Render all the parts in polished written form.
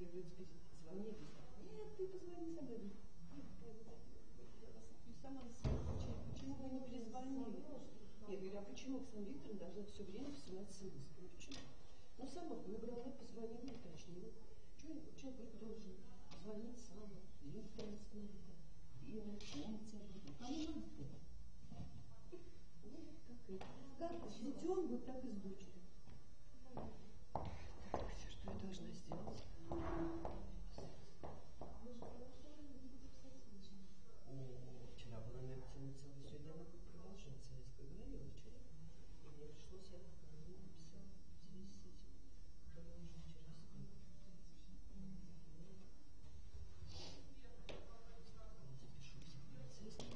Я говорю, звони. Нет, ты позвони сама. Я вас сама отвечаю. Почему вы не перезвонили? Я говорю, а почему Оксана Викторовна должна все время посылать смс? Почему? Ну, сама набрала, позвонила, уточнила. Человек должен звонить сам, или интернет надо, или помнить об этом. Кому надо? Вот как с детем, вот так и с дочерью. Так, что я должна сделать? Вчера была лекция целая, сегодня она будет продолжаться. Я говорила вчера. И мне пришлось, я написала здесь с этим. Продолжу вчера сказать. Запишу все процессы.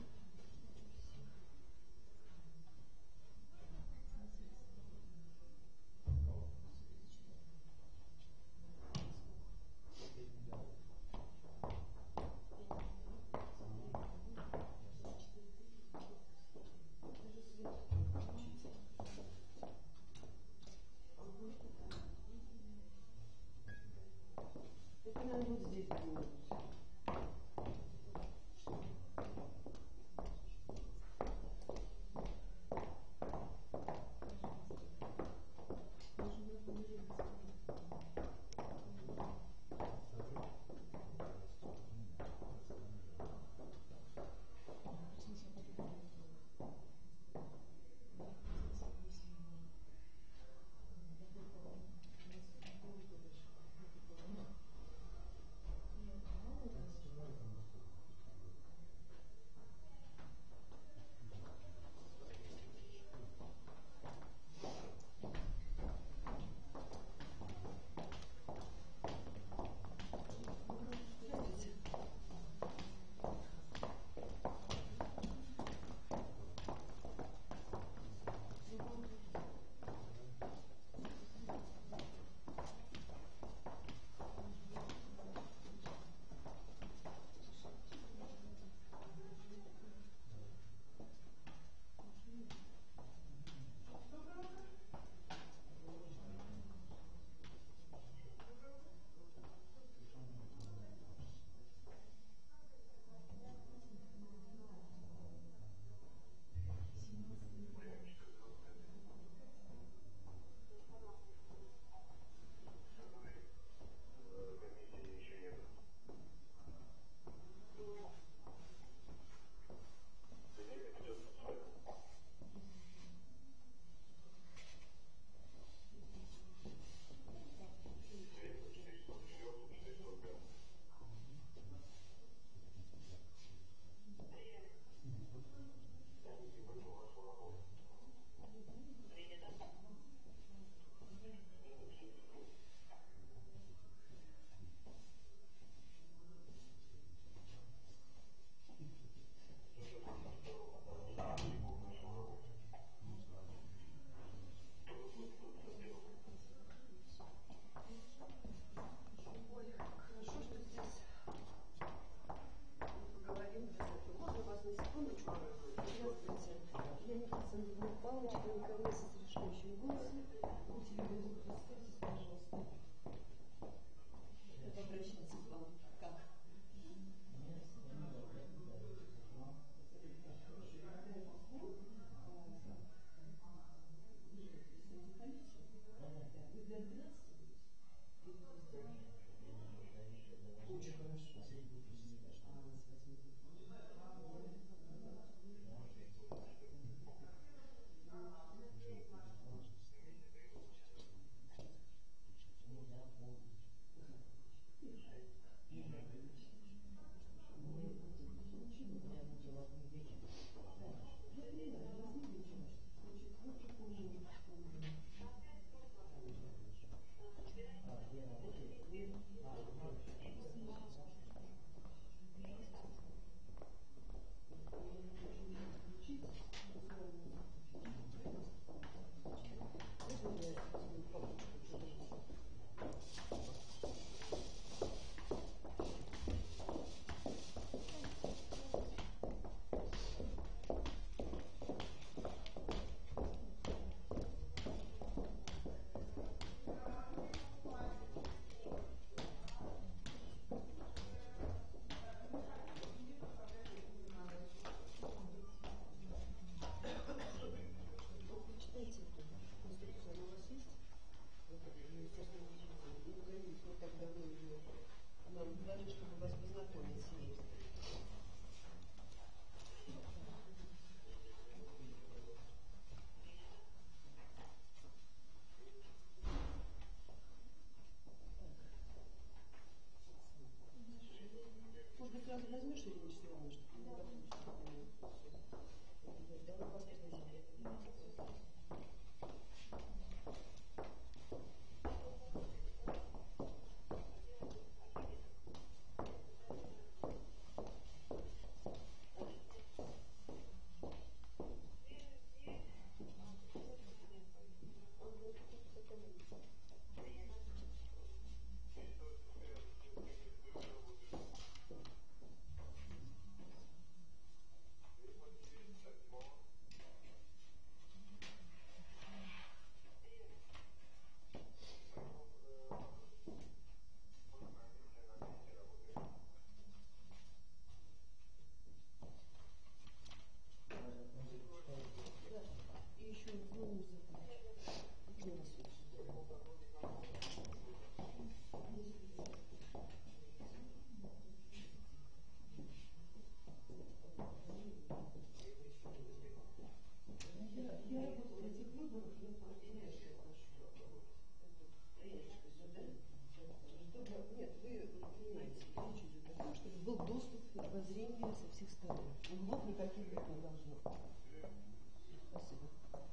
этих сторон. Углов никаких быть не должно. Спасибо.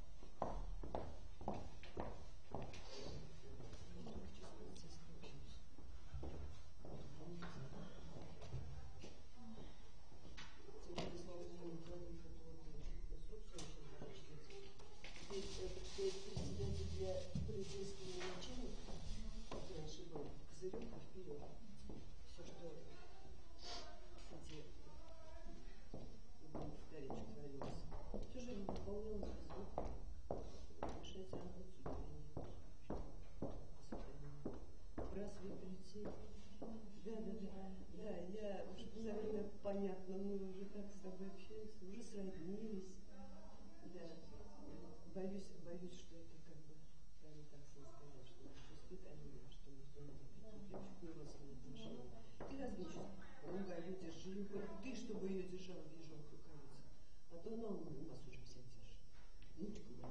Председатель для полицейского начальника, раньше был козырек и вперед. Все, что эти горечь творилось. Все же выполнялось без звука. Мешать работу сбрасывать прицеп. Да, я уже за время понятно, мы уже так с тобой общались, уже сроднились. Да. Боюсь, что это как бы правильно так сын сказал, что наше воспитание, что никто не прикрепляет к родственным отношениям. И различить, ругаю, держи, ты, чтобы ее держала в ежовых рукавицах. А то она у нас уже вся держит. Внучка моя.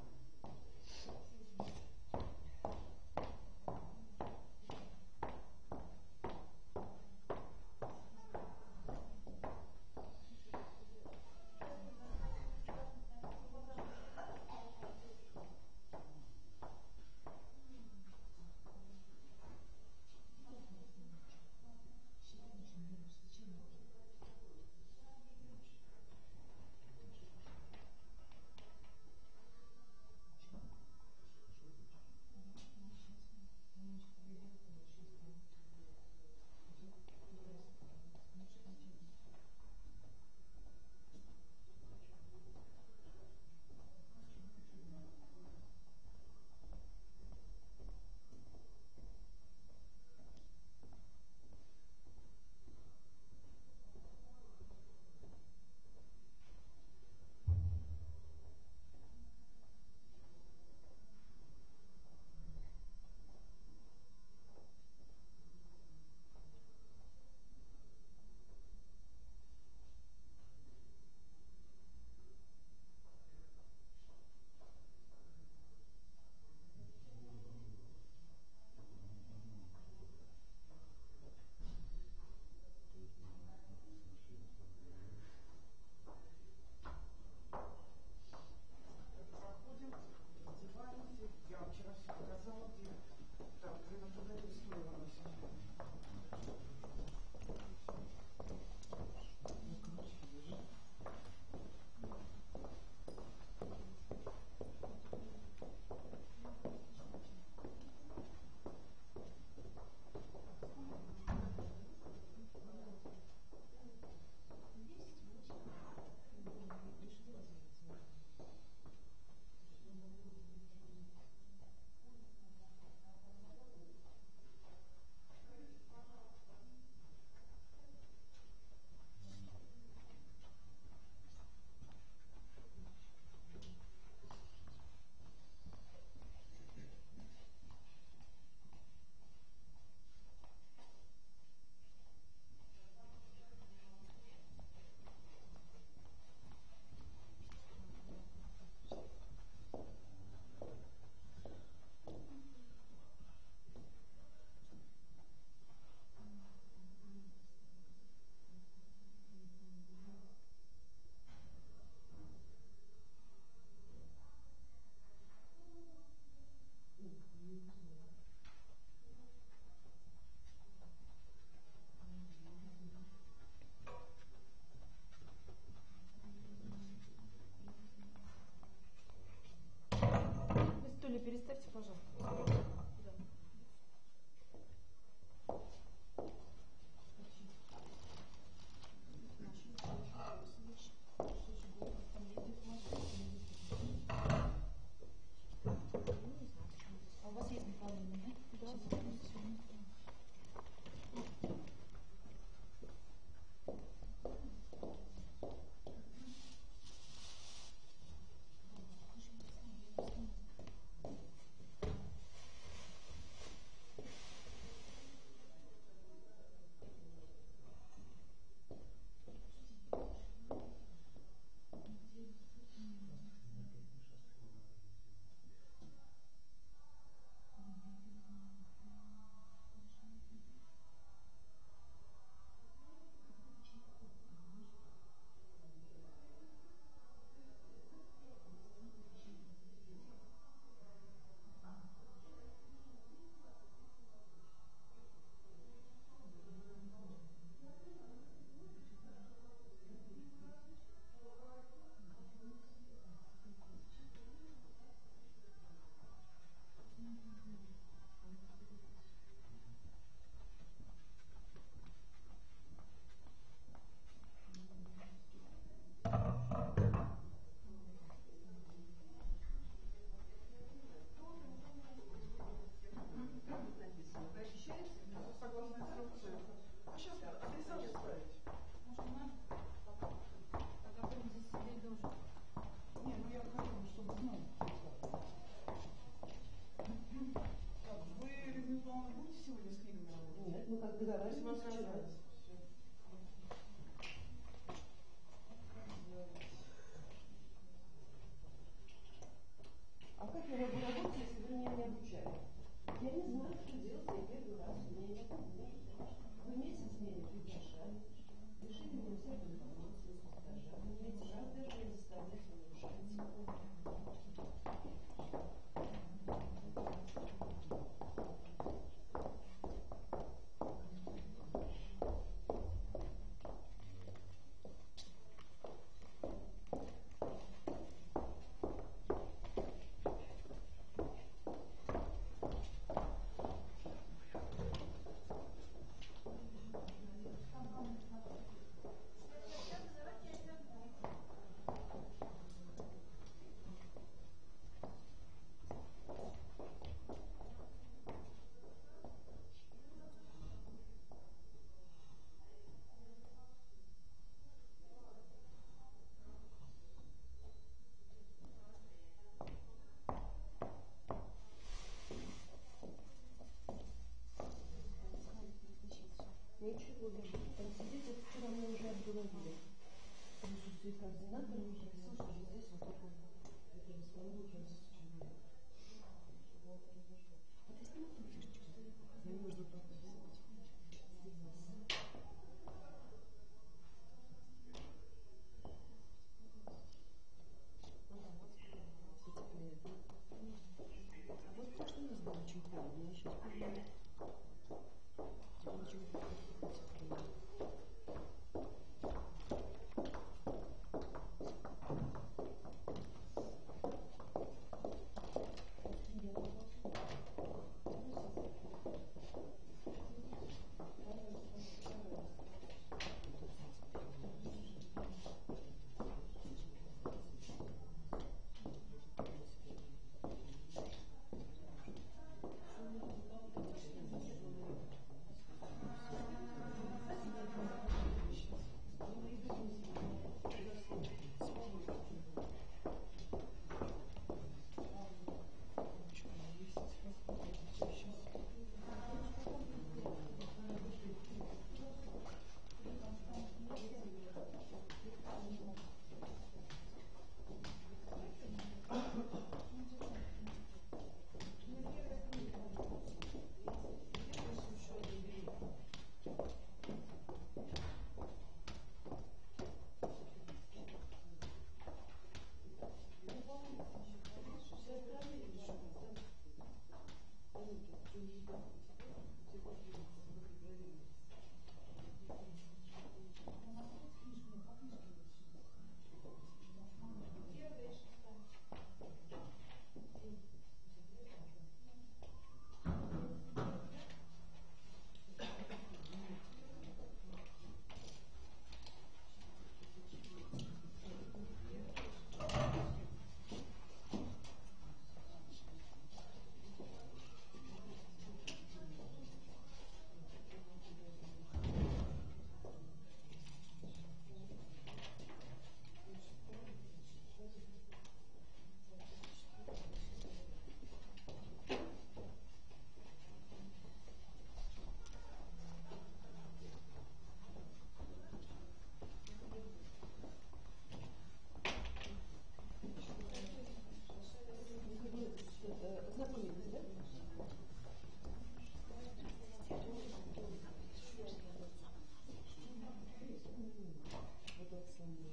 Переставьте, пожалуйста. А у вас есть направление, да? Да. что и координатор написал, что здесь вот такой это основной человек. Мне нужно попробовать. А вот прошлый раз было очень холодно, я сейчас понимаю. Очень потеплее. Знакомились, да? Вот Оксана.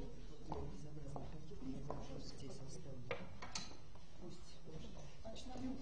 Здесь оставлю. Пусть.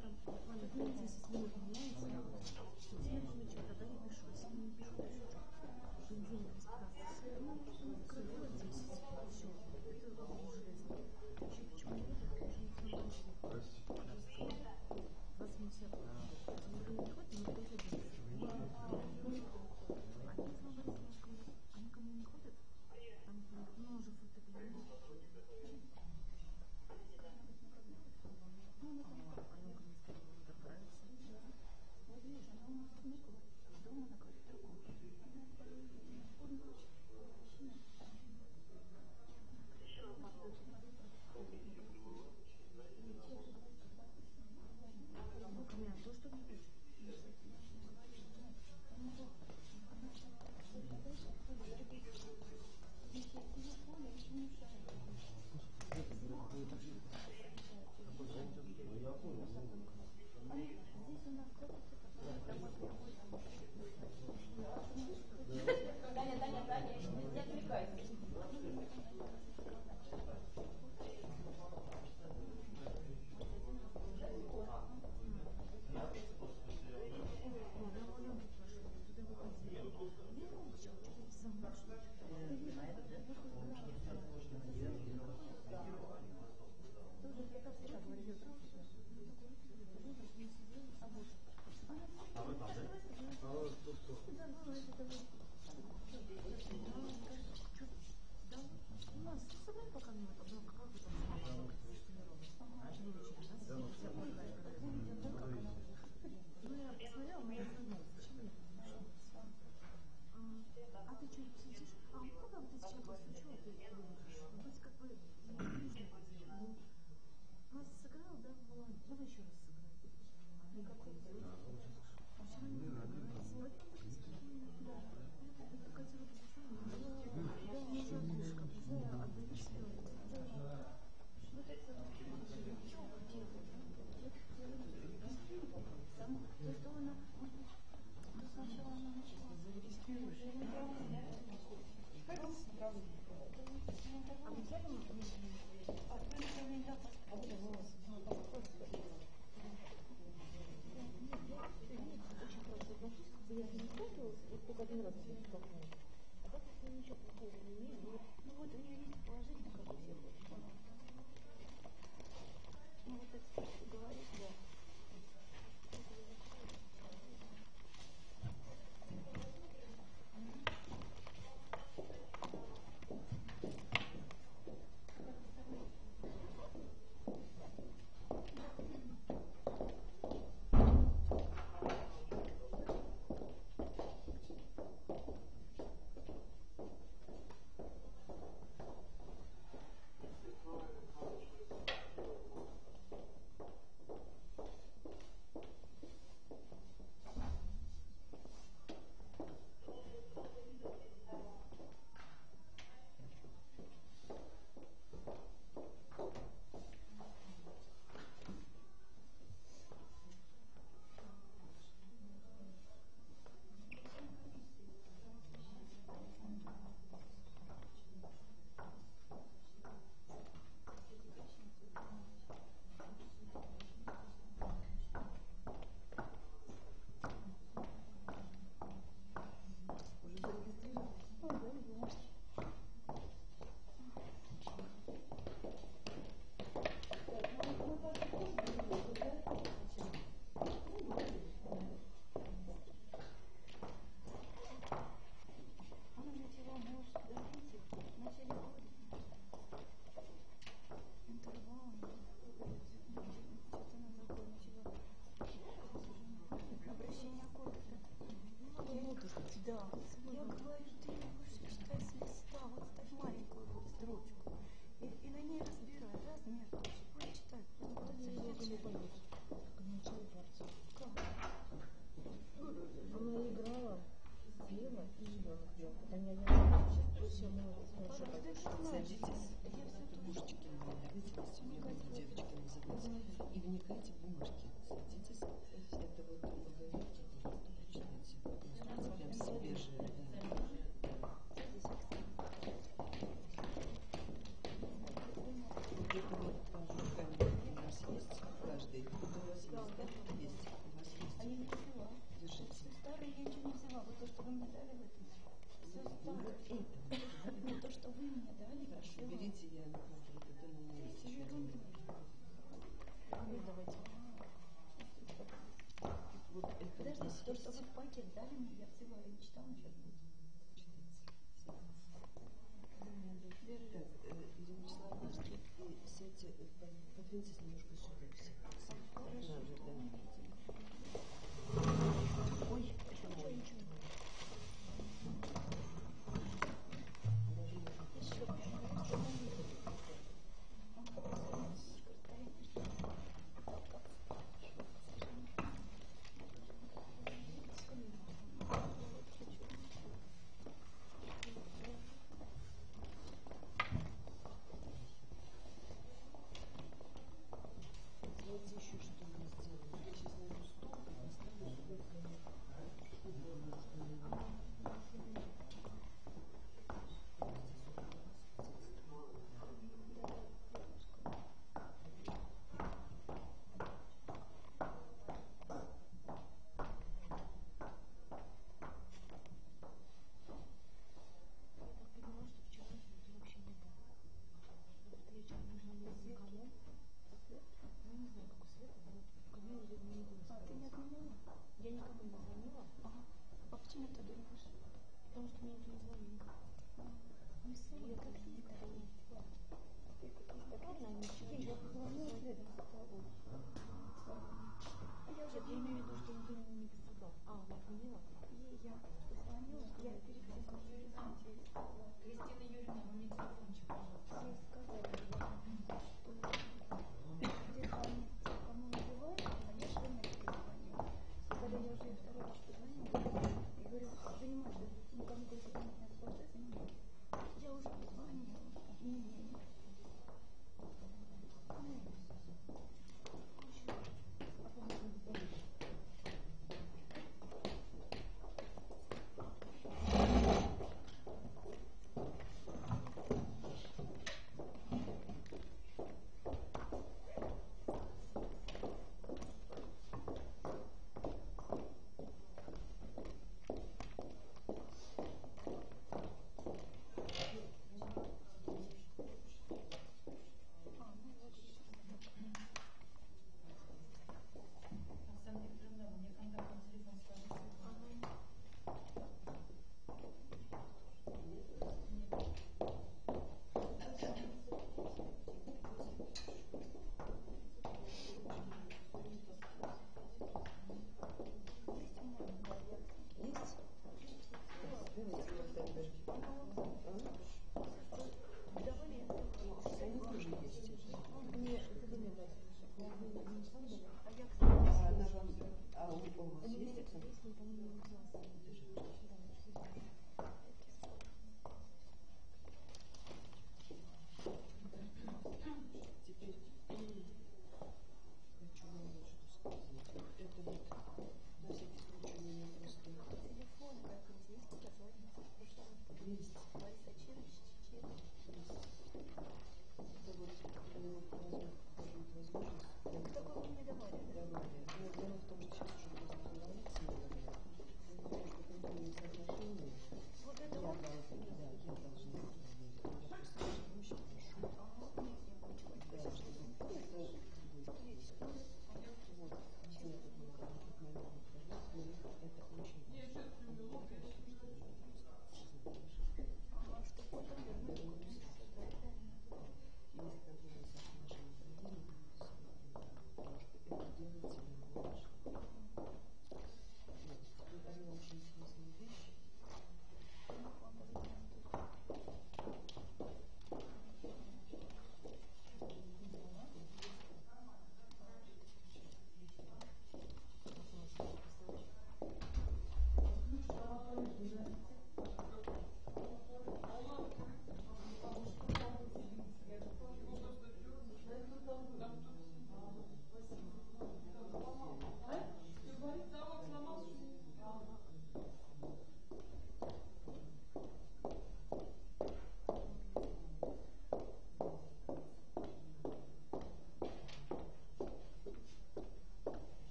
там буквально 5-10 минут меняется, следующий человек тогда не пишу. Если не пишу, то еще понедельник, 15. Ну, закрыла 10. Все. Это уже железно. Вообще, почему нет, это уже никто не начнет. 20 минут все отходят. Никто не приходит, но кто-то делает. А если вы говорите, они ко мне не ходят, там ну, уже фотоклиент. Ну, она там Аленка мне сказала, она так нравится. Вот видишь, она у нас дома на квартирку. То, что не хочет. Таня, не отвлекайся. А ты что, сидишь? А много вот из чего случилось? То есть, как бы, не нужно это делать. Нас сыграл, да? Ну ладно, давай еще раз сыграем. Ну какой сделать? А все равно не нравится. Да. Это Катя вот самое. Да, не заглушка. Да, отдаешь себе. Вот это вот. То есть она, сначала она начала. Зарегистрируешь. А вы взяли очень хорошо отношусь, я не сталкивалась, вот только один раз я столкнулась. А так я ничего плохого не имею. Ну вот у нее есть положительно, как у всех. Ну вот это говорит, да. Да, я говорю, ты лучше читай с листа, вот ставь маленькую строчку и на ней разбирай размер, пусть читает. Не понять, как начало партии. Как? Она играла, съела и ребенок ел. Таня, я все, мы Садитесь, бумажки мои, давайте вас сегодня буду девочки называть. И вникайте в бумажки. Садитесь. Это вот Маргарита, читайте. Прям свежие. Вот это вот руками у нас есть каждый. У вас есть, мне дали в этом, все старое. Но то, что вы мне дали, Хорошо, берите, я накладываю это на мою еще. Давайте. Вот это Подождите, здесь то, что есть. вы в пакет дали мне, я взяла и читала, сейчас будет. Так, Ирина Вячеславовна, сядьте, подвиньтесь немножко сюда все. Ой, ничего, ничего. Еще, пожалуйста, Знаете еще, что я сделаю? Я сейчас найду стол и поставлю сюда. поняла, что вчера это вообще не было. Вечером нужно было никому. Ну, не знаю, как у Светы, но ко мне уже не было. А, ты не отменила? Я никому не звонила. Ага. А почему ты думаешь? Потому что мне никто не звонил. Ну, Света, как ты никто не звонил? Так ладно, ничего. Я позвонила Света. Я имею в виду, что никто не сказал. А, она отменила? Я позвонила, я переписала. Кристина Юрьевна, вы мне телефончик, пожалуйста. Я сказала, что кому набивают, а я что мне перезвонила. Сказали, я уже второй раз позвонила. И говорю, занимайся, никому говорю, потом не освобождай, занимайся. Я уже позвонила. Оксана Викторовна, вы мне контактный телефон скажите. Есть? Давайте я тогда. Они тоже есть. Нет, это не дать. А я, А кстати, она вам... А у вас есть Оксана? песню, по-моему, не назвала. Теперь хочу вам вот что сказать. Вот это вот, на всякий случай, у меня просто Телефон, как здесь, позвонить. есть. Лариса Чирич, Это вот возможность. такой вы мне давали, да? Давали. Но дело в том, что сейчас уже поздно говорить, говорят. Я думаю, что контрольные соотношения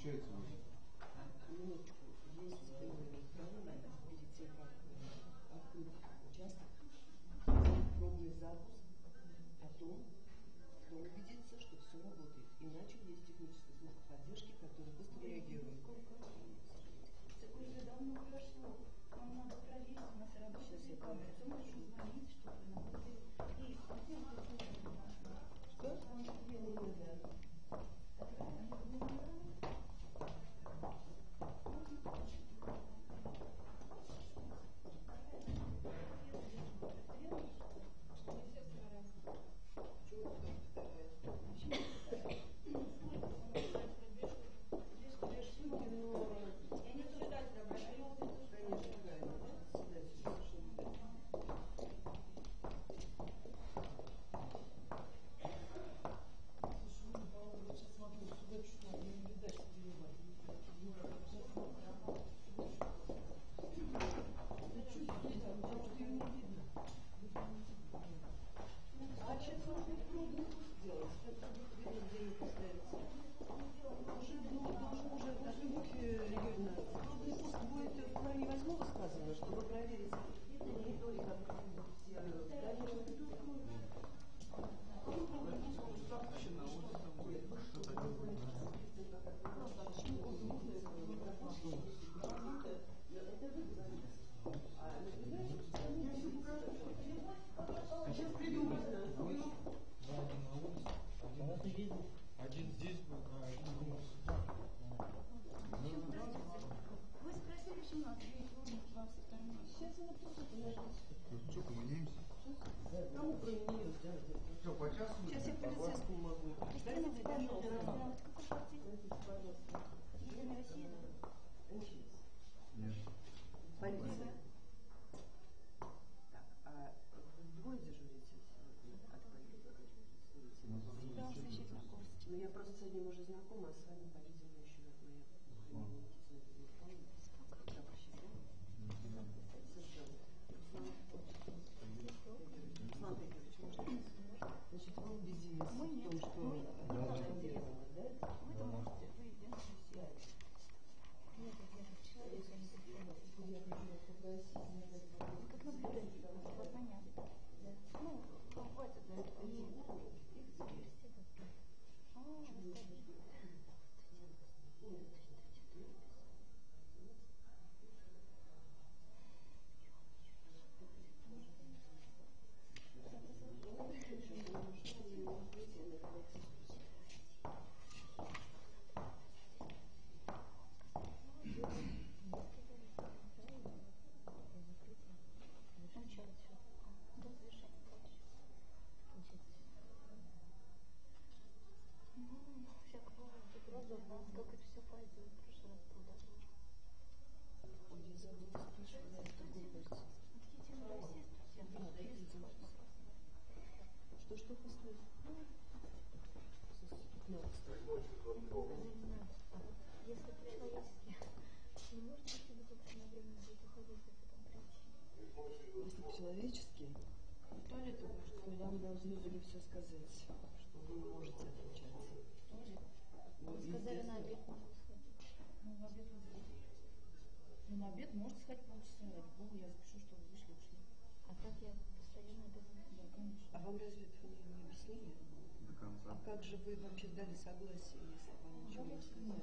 получается уже? Минуточку. Есть правила перед тем, как открыть участок, пробный запуск, потом убедиться, что все работает. Иначе есть техническая служба поддержки, которая быстро реагирует. Так уже давно прошло. Нам надо проверить, у нас работает две камеры. Ты можешь звонить, чтобы нам проверить. И хотел бы Что? Я не знаю. Чтобы проверить мониторинг, Один здесь был, а один дома. вы спросили, что у нас есть вам со стороны. сейчас она просто подождите. Что, поменяемся? Кому кроме нее сделать? Что, по часу? Сейчас я полицейскому могу. Дайте, пожалуйста. Нет. Полиция. Так, а двое дежурите сегодня от полиции? Ну, я просто с одним уже знакома, а с вами, по-видимому, еще моя Руслан Игоревич, можно? Значит, вы убедились в том, что заблокировано, да? Вы можете, вы единственный. Нет, я человека не приходила. Я хотела попросить, Как наблюдатель, вот понятно. Ну, хватит на это. Как это все пойдет, в прошлый раз туда. Что пустое? Если пришла если не можете себе собственно время будет уходить, а потом прийти. Если по-человечески, то вам должны были все сказать, что вы не можете отвечать. Сказали, на обед можно сходить. Ну, на обед вы будете. Ну, на обед можете сходить полчаса. Ради бога, я запишу, что вы вышли, ушли. А так я постоянно обязана. Да, конечно. А вам разве это не объяснили? До конца. А как же вы вообще дали согласие, если вам ничего не сказали?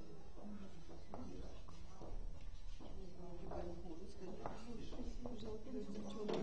Ребенок может сказать, жалко, девчонок.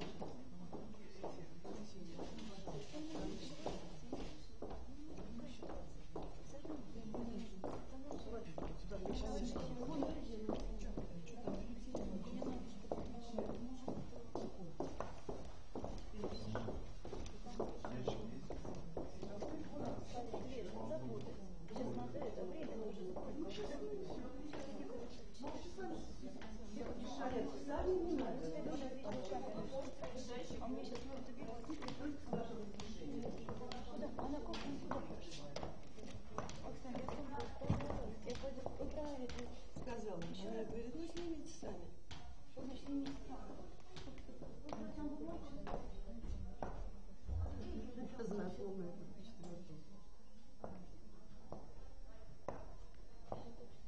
Сказал, она говорит, ну снимите сами. Знакомая.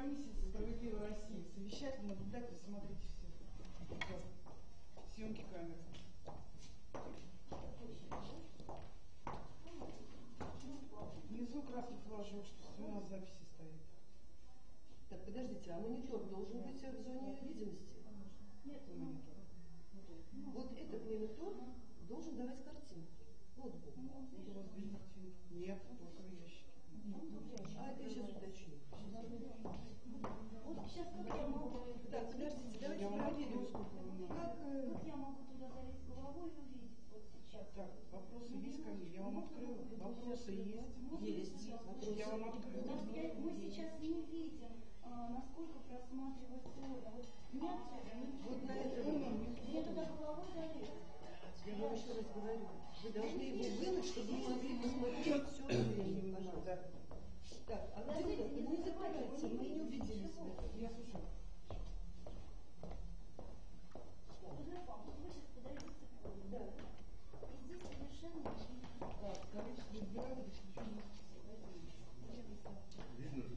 комиссия «Справедливой России». Совещатель, наблюдатель, смотрите все. Съемки камеры. Внизу красный флажок, что у нас записи стоит. Так, подождите, а монитор должен быть в зоне видимости? Нет монитора. Вот этот монитор должен давать картинку. Вот был. Вот у вас без картинки. Нет, только в ящике. А это я сейчас уточню. Вот сейчас как я могу... Так, подождите, давайте Я вам проверим. открою, сколько вы надо. Как я могу туда залезть головой и увидеть вот сейчас? Так, вопросы есть ко мне? Я вам открою. Вопросы есть? Есть. Я вам открою. Мы сейчас не видим, насколько просматривается уровень. Вот мне отсюда не Вот на этом мне туда головой залезть. я вам еще раз говорю. Вы должны его вынуть, чтобы вы могли посмотреть все время, пожалуйста. Так, а где это? Не закрывается, мы не увидели себя. Я слушаю. Вы сейчас подойдете к полу. Да. И здесь совершенно не видно. Так, количество избирателей исключено. Видно же.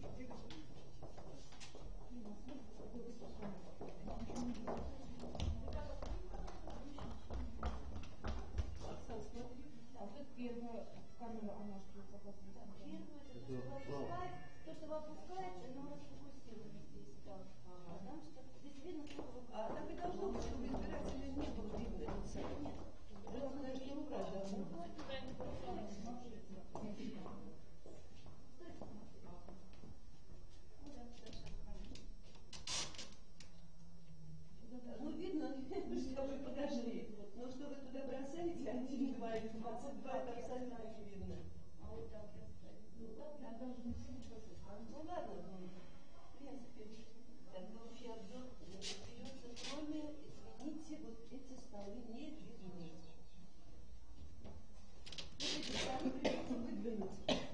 Оксан, смотри. А вот первая камера, она что показывает? Первое, то, что вы опускаете, оно расфокусировано здесь. Так. А там что? Здесь видно, сколько вы... А там и должно быть, чтобы избирателя не было видно лица. Главное, что рука должна быть. Ну, видно, что вы подошли. Но что вы туда бросаете, 1-2 или 22, это абсолютно очевидно. А вот так я ставлю. Ну ладно, в принципе, так, общий обзор берется, кроме, извините, вот эти столы не видны. Вот эти столы придется выдвинуть.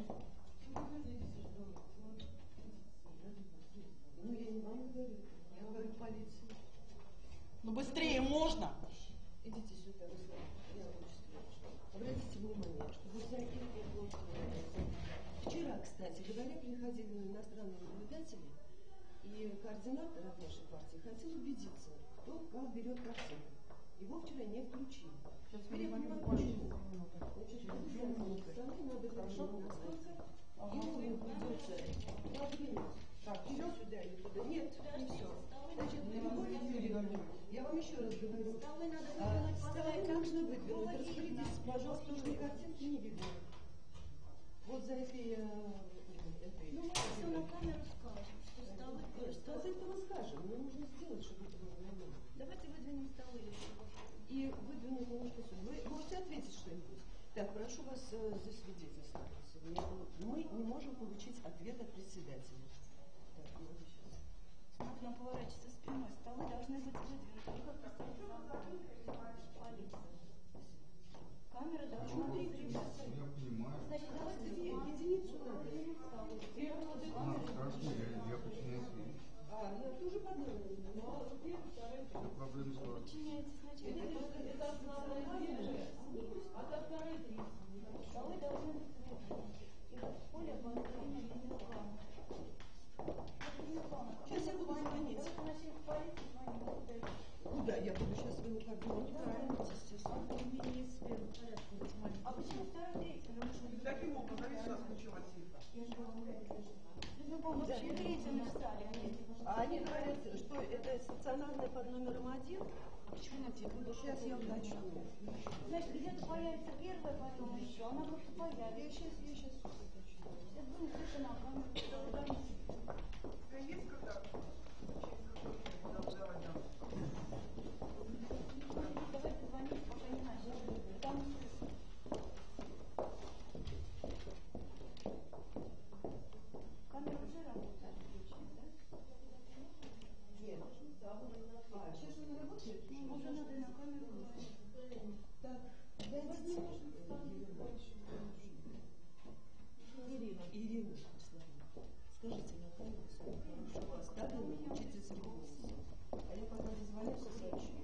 Ну, я не вам говорю, я говорю полиции. Ну быстрее можно? Идите сюда, Руслан, я очень обратите внимание, что вот за этим вчера, кстати говоря, приходили иностранные наблюдатели, и координатор от нашей партии хотел убедиться, кто как берет картинку. Его вчера не включили. Теперь я понимаю, почему. Значит, обязательно столы надо хорошо настолько, и ровно придется продвинуть. Так, вперед сюда или туда? Нет, не все. Значит, Любовь Юрьевна, я вам еще раз говорю, Столы надо выдвинуть, столы нужно выдвинуть. Распорядитесь, пожалуйста, потому что картинки не видно. Вот за этой... Ну, мы все на камеру скажем, что столы... Сказать-то мы скажем, но нужно сделать, чтобы это было нормально. Давайте выдвинем столы. И выдвинуть немножко сюда. Вы можете ответить что-нибудь? Так, прошу вас засвидетельствовать. Мы не можем получить ответ от председателя. Так, я сейчас. Смотри, он поворачивается спиной. Столы должны быть выдвинуты. Камера должна быть Я понимаю. Значит, давайте Единицу надо. Хорошо, я починаю свет. Я тоже подумала. Проблемы сложные. подчиняется сначала. Это основная вещь. А столы должны быть выдвинуты. И в поле обозрения видеокамеры. Сейчас я буду звонить. Давайте начнем в полицию, звоним. Куда? Я буду сейчас вы неправильно, естественно. А почему второй, третий? Таким образом, сейчас началась цифра. В любом случае, третий написали. А они говорят, что это стационарное под номером 1. Почему на тебе? Сейчас я уточню. Значит, где-то появится первая, потом еще. Она просто появится. Я сейчас уточню. Сейчас будем слышать на камеру. Есть когда? Давайте звонить, пока не начали. Там камера уже работает, отключена, да? Нет. Сейчас вы не работаете? Ну, уже надо на камеру говорить. Так, дайте. Ирина, скажите на камеру, хорошо оставлена учительским голосом. А я пока дозвонюсь и сообщу.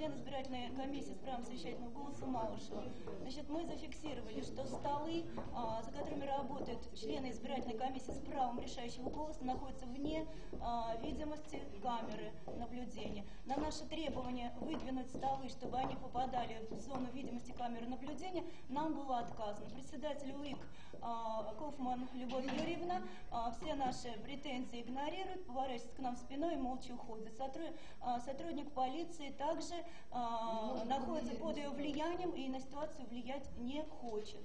член избирательной комиссии с правом совещательного голоса Малышева. Значит, мы зафиксировали, что столы, за которыми работают члены избирательной комиссии с правом решающего голоса, находятся вне видимости камеры наблюдения. На наше требование выдвинуть столы, чтобы они попадали в зону видимости камеры наблюдения, нам было отказано. Председатель УИК Кофман Любовь Юрьевна все наши претензии игнорирует, поворачивается к нам спиной и молча уходит. Сотрудник полиции также находится под ее влиянием и на ситуацию влиять не хочет.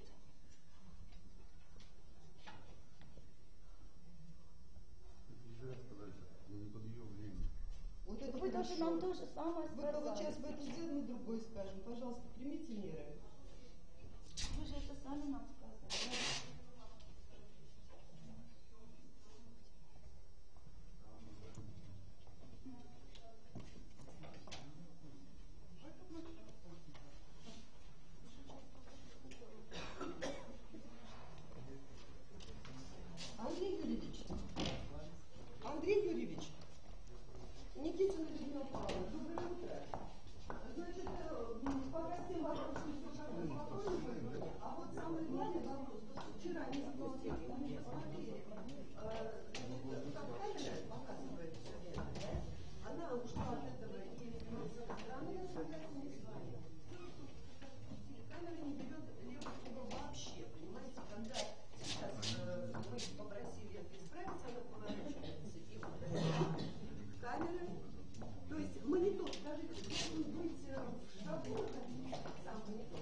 Вот это Вы хорошо. даже нам то же самое Вы сказали. сейчас в это сделали, мы другой скажем. Пожалуйста, примите меры. Вы же это сами нам сказали. Андрей Юрьевич, Никитина Людмила Павловна, доброе утро. Значит, пока с тем вопросом все спокойно, а вот самый главный вопрос, то, что вчера не запустили, мы не посмотрели, как камера показывает все время, да? Она ушла от этого и с этой стороны, я согласна, не с вами. Камера не берет левый угол вообще, понимаете, когда сейчас мы попросили это исправить, она поворачивается и вот камеры, то есть монитор, скажите, должен быть в шкафу, сам монитор.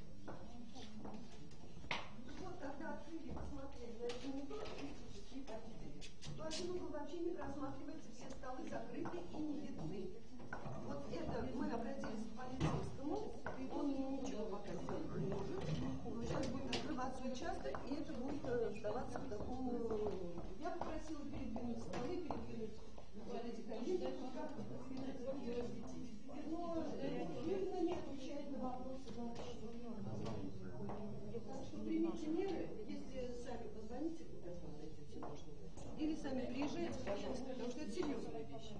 Вот когда открыли, посмотрели на этот монитор, физически увидели, то один угол вообще не просматривается, все столы закрыты и не видны. Вот это мы обратились к полицейскому, он ничего пока сделать не может, но сейчас будет открываться участок, и это будет сдаваться к такому. Я попросила передвинуть столы, передвинуть вот эти кабинки, как ее осветить. Но Юрьевна не отвечает на вопросы вообще. Так что примите меры, если сами позвоните, куда вам найдете, можно. Или сами приезжайте, пожалуйста, потому что это серьезная вещь.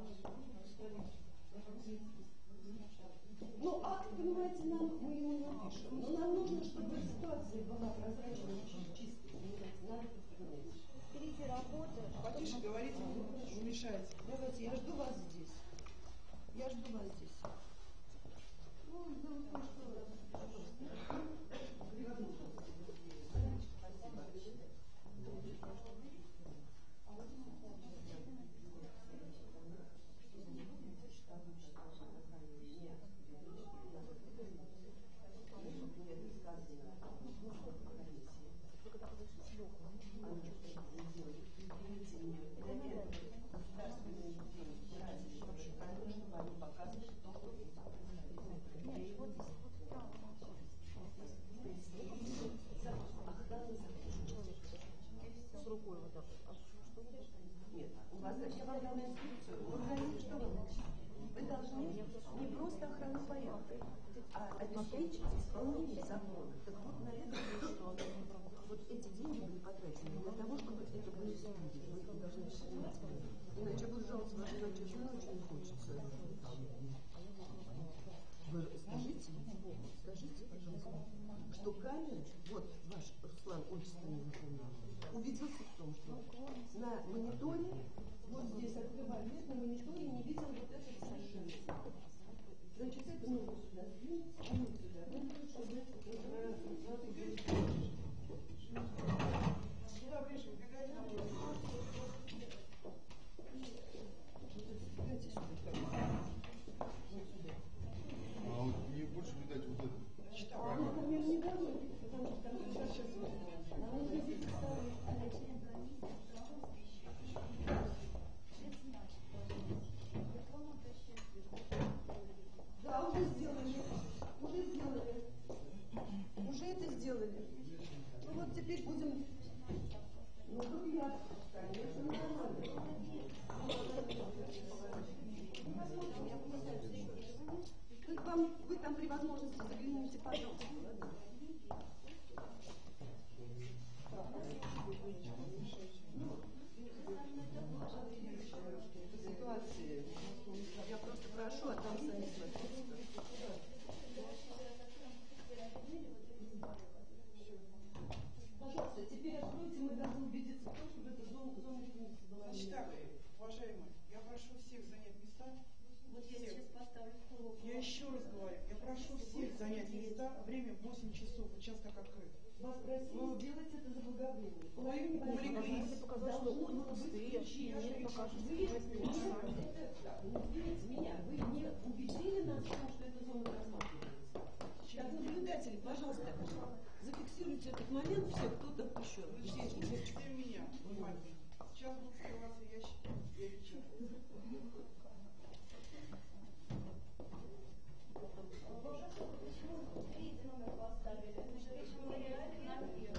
Ну, акт, понимаете, мы ему напишем. Но нам нужно, чтобы ситуация была прозрачной, чистой. Понимаете, надо подготовить. Впереди работа. Потише говорите, не мешайте. Давайте, я жду вас здесь. Я жду вас здесь. Ну, дело в том, что... Нет, у вас я вам дала инструкцию. Вы говорите, что вы должны не просто охрану порядка, а обеспечить исполнение закона. Так вот, наверное, что вот эти деньги были потрачены для того, чтобы это было исполнить. Вы это должны понимать. Иначе будет жаловаться вашей начальной очень не хочется. Вы скажите, пожалуйста, что камеры, вот ваш Руслан, отчество не напомнил, убедился в том, что на мониторе, вот здесь открывали лет, на мониторе не видел вот этот совершенно. Значит, это нужно сюда сдвинуть, сюда. Ну, чтобы это Сюда ближе, убегайте на улицу. А вот мне больше видать вот это. например, не дадут, потому что там сейчас нам нужно здесь ставить. Да, уже сделали. Уже это сделали. Ну вот теперь будем... Ну, друзья, конечно, нормально. Как вам, вы там при возможности загляните, пожалуйста. Ситуации. Я просто прошу, а там сами Вот я сейчас поставлю кулок. Я еще раз говорю, я прошу всех занять места, время 8 часов, участок открыт. Вас просили сделать это заблаговременно. Вы увлеклись. Показать, что окна пустые, нет, покажут, что Видите меня, вы не убедили нас в том, что эта зона рассматривается. Как наблюдатели, пожалуйста, зафиксируйте этот момент, все, кто допущен. Слушайте меня внимательно. Сейчас будут скрываться ящики. Я сейчас. Третий номер поставили. Значит, речь мемориальный наверх.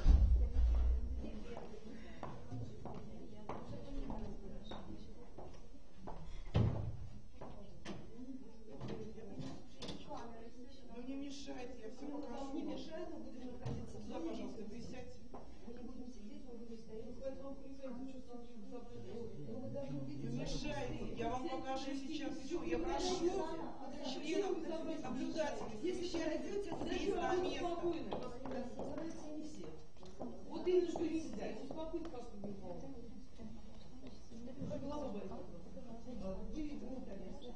Ну не мешайте, я все покажу. Не мешает, мы будем находиться в Сюда, зоне. пожалуйста, вы сядьте. Мы не будем сидеть, мы будем стоять. Поэтому Не мешайте, я вам покажу сейчас все. Я прошу членов наблюдателей, Если совещательных, подойдете, сесть на место. спокойно. Собираются не все. Вот именно что не сидят. Успокойте вас, голова болит. Вы видите, вот конечно.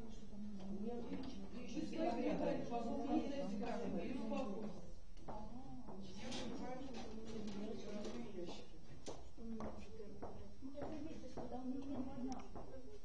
Вы свои передали, пожалуйста, не знаете, как это. И успокойтесь. Я понимаю, что вы не берете ящики. Мы хотим видеть, что там не видно.